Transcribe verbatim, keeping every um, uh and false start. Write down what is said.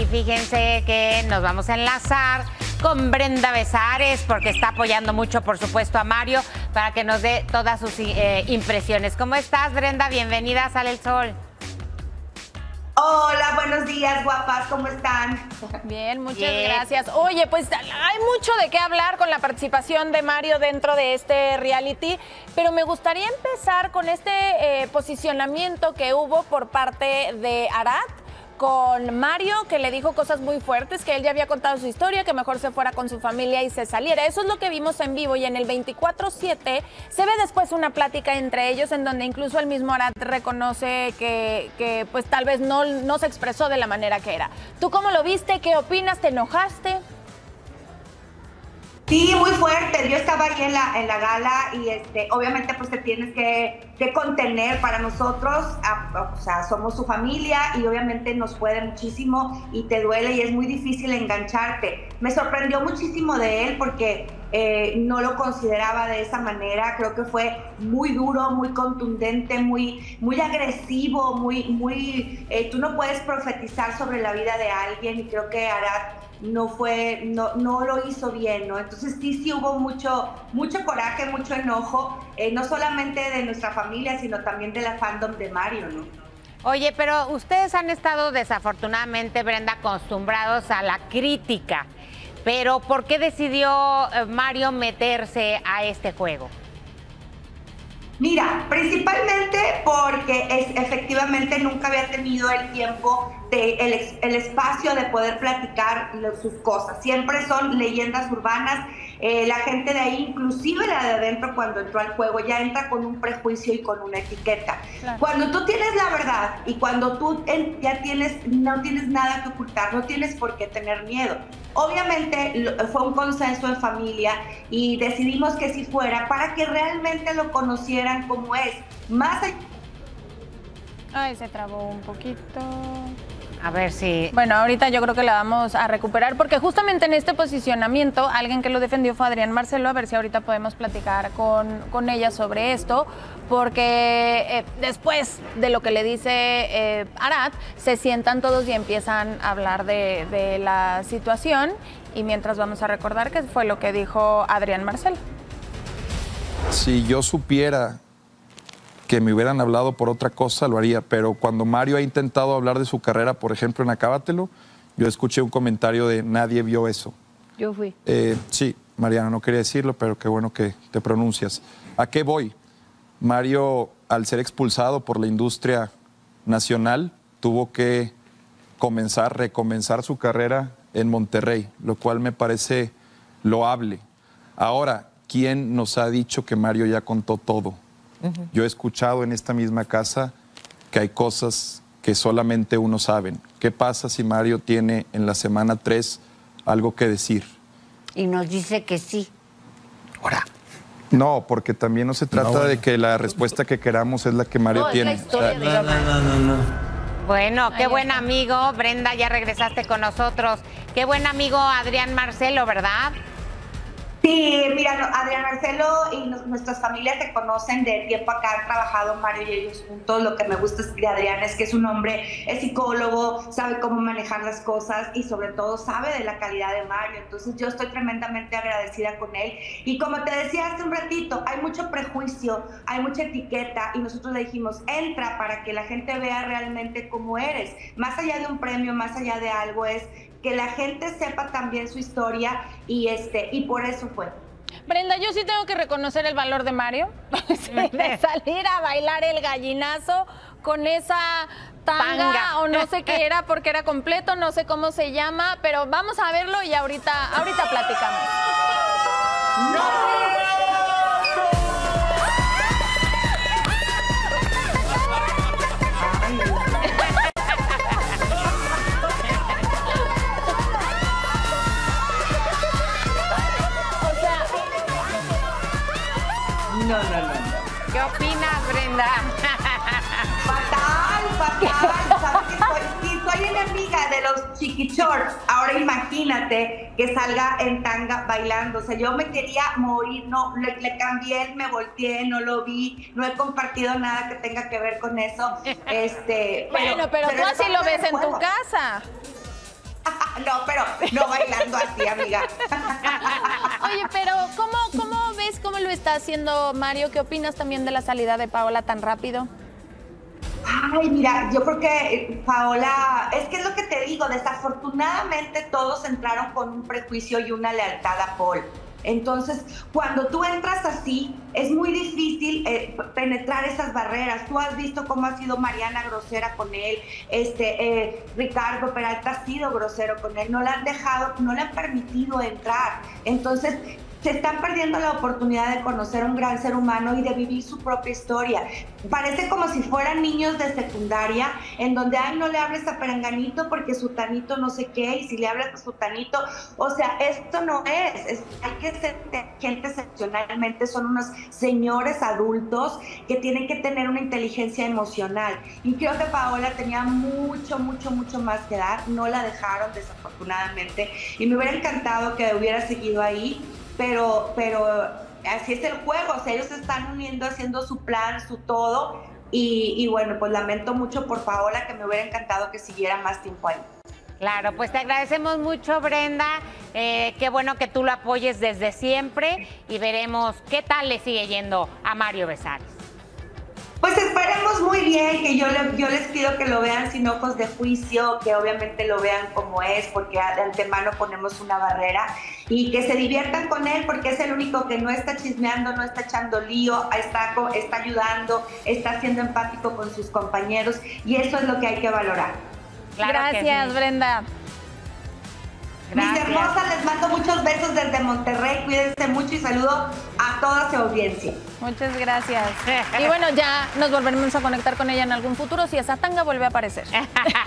fíjense que nos vamos a enlazar con Brenda Besares, porque está apoyando mucho, por supuesto, a Mario, para que nos dé todas sus eh, impresiones. ¿Cómo estás, Brenda? Bienvenida a Sale el Sol. Hola, buenos días, guapas, ¿cómo están? Bien, muchas Bien. gracias. Oye, pues hay mucho de qué hablar con la participación de Mario dentro de este reality, pero me gustaría empezar con este eh, posicionamiento que hubo por parte de Arad con Mario, que le dijo cosas muy fuertes, que él ya había contado su historia, que mejor se fuera con su familia y se saliera. Eso es lo que vimos en vivo, y en el veinticuatro siete se ve después una plática entre ellos en donde incluso el mismo Arad reconoce que, que pues tal vez no, no se expresó de la manera que era. ¿Tú cómo lo viste? ¿Qué opinas? ¿Te enojaste? Sí, muy fuerte. Yo estaba ahí en la, en la gala y este, obviamente pues te tienes que, que contener para nosotros, a, a, o sea, somos su familia y obviamente nos puede muchísimo y te duele y es muy difícil engancharte. Me sorprendió muchísimo de él porque eh, no lo consideraba de esa manera. Creo que fue muy duro, muy contundente, muy, muy agresivo, muy, muy, eh, tú no puedes profetizar sobre la vida de alguien y creo que Arad no fue, no, no lo hizo bien, ¿no? Entonces sí, sí hubo mucho, mucho coraje, mucho enojo, eh, no solamente de nuestra familia, sino también de la fandom de Mario, ¿no? Oye, pero ustedes han estado desafortunadamente, Brenda, acostumbrados a la crítica, pero ¿por qué decidió eh, Mario meterse a este juego? Mira, principalmente porque es, efectivamente nunca había tenido el tiempo, de, el, el espacio de poder platicar sus cosas. Siempre son leyendas urbanas. Eh, la gente de ahí, inclusive la de adentro, cuando entró al juego, ya entra con un prejuicio y con una etiqueta. Claro. Cuando tú tienes la verdad y cuando tú en, ya tienes, no tienes nada que ocultar, no tienes por qué tener miedo. Obviamente lo, fue un consenso en familia y decidimos que sí fuera para que realmente lo conocieran como es. Más allá... Ay, se trabó un poquito. A ver si... Bueno, ahorita yo creo que la vamos a recuperar, porque justamente en este posicionamiento, alguien que lo defendió fue Adrián Marcelo. A ver si ahorita podemos platicar con, con ella sobre esto, porque eh, después de lo que le dice eh, Arad, se sientan todos y empiezan a hablar de, de la situación, y mientras vamos a recordar qué fue lo que dijo Adrián Marcelo. Si yo supiera que me hubieran hablado por otra cosa, lo haría, pero cuando Mario ha intentado hablar de su carrera, por ejemplo, en Acábatelo, yo escuché un comentario de nadie vio eso. Yo fui. Eh, sí, Mariana, no quería decirlo, pero qué bueno que te pronuncias. ¿A qué voy? Mario, al ser expulsado por la industria nacional, tuvo que comenzar, recomenzar su carrera en Monterrey, lo cual me parece loable. Ahora, ¿quién nos ha dicho que Mario ya contó todo? Uh-huh. Yo he escuchado en esta misma casa que hay cosas que solamente uno sabe. ¿Qué pasa si Mario tiene en la semana tres algo que decir? Y nos dice que sí. Ahora. No, porque también no se trata no, bueno. de que la respuesta que queramos es la que Mario no, tiene. Es la historia, o sea, no, no, no, no, no. Bueno, qué buen amigo. Brenda, ya regresaste con nosotros. Qué buen amigo Adrián Marcelo, ¿verdad? Sí, mira, Adrián Marcelo y nos, nuestras familias se conocen de tiempo acá, han trabajado Mario y ellos juntos. Lo que me gusta de Adrián es que es un hombre, es psicólogo, sabe cómo manejar las cosas y sobre todo sabe de la calidad de Mario. Entonces yo estoy tremendamente agradecida con él. Y como te decía hace un ratito, hay mucho prejuicio, hay mucha etiqueta y nosotros le dijimos, entra para que la gente vea realmente cómo eres. Más allá de un premio, más allá de algo, es que la gente sepa también su historia y este y por eso fue. Brenda, yo sí tengo que reconocer el valor de Mario, sí, de salir a bailar el gallinazo con esa tanga, tanga o no sé qué era, porque era completo, no sé cómo se llama, pero vamos a verlo y ahorita, ahorita platicamos. ¡No! No, no, no, no. ¿Qué opinas, Brenda? Fatal, fatal. ¿Sabes que soy, sí, soy enemiga de los chiqui shorts? Ahora imagínate que salga en tanga bailando. O sea, yo me quería morir. No, le, le cambié, me volteé, no lo vi. No he compartido nada que tenga que ver con eso. Este, bueno, pero, pero, pero tú así lo ves en tu casa. No, pero no bailando así, amiga. Oye, pero ¿cómo, ¿cómo ves cómo lo está haciendo Mario? ¿Qué opinas también de la salida de Paola tan rápido? Ay, mira, yo creo que Paola, es que es lo que te digo, desafortunadamente todos entraron con un prejuicio y una lealtad a Paul. Entonces, cuando tú entras así, es muy difícil eh, penetrar esas barreras. Tú has visto cómo ha sido Mariana grosera con él, este, eh, Ricardo Peralta ha sido grosero con él, no le han dejado, no le han permitido entrar. Entonces, se están perdiendo la oportunidad de conocer a un gran ser humano y de vivir su propia historia. Parece como si fueran niños de secundaria, en donde, ay, no le hables a Perenganito porque su tanito no sé qué, y si le hablas a su tanito, o sea, esto no es, es hay que ser inteligentes emocionalmente, son unos señores adultos que tienen que tener una inteligencia emocional. Y creo que Paola tenía mucho, mucho, mucho más que dar, no la dejaron desafortunadamente, y me hubiera encantado que hubiera seguido ahí. Pero, pero así es el juego, o sea, ellos se están uniendo, haciendo su plan, su todo, y, y bueno, pues lamento mucho por Paola, que me hubiera encantado que siguiera más tiempo ahí. Claro, pues te agradecemos mucho, Brenda, eh, qué bueno que tú lo apoyes desde siempre y veremos qué tal le sigue yendo a Mario Besares. Pues esperemos muy bien, que yo, le, yo les pido que lo vean sin ojos de juicio, que obviamente lo vean como es, porque de antemano ponemos una barrera, y que se diviertan con él, porque es el único que no está chismeando, no está echando lío, está, está ayudando, está siendo empático con sus compañeros, y eso es lo que hay que valorar. Claro. Gracias, sí. Brenda. Gracias. Mis hermosas, les mando muchos besos desde Monterrey, cuídense mucho y saludo a toda su audiencia. Muchas gracias. Y bueno, ya nos volveremos a conectar con ella en algún futuro si esa tanga vuelve a aparecer.